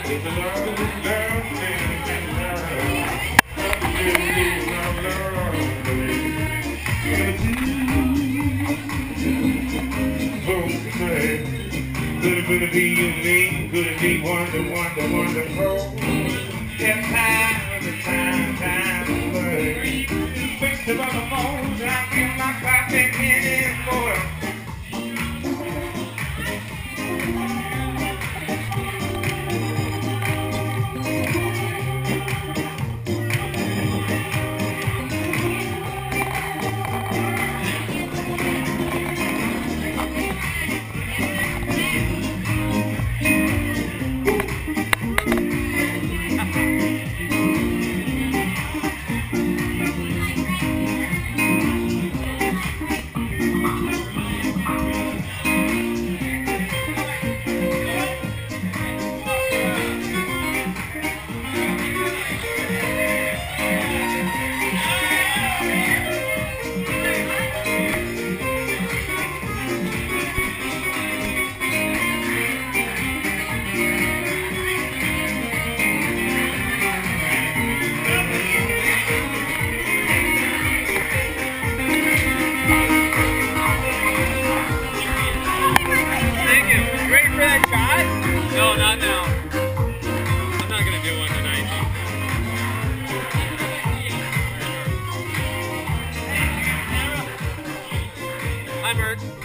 It's a love and it's love could it be you and me? Could it be wonderful? It's time away. Fix about the phones, I feel like I can't anymore. No, not now. I'm not gonna do one tonight. Hi, Mert.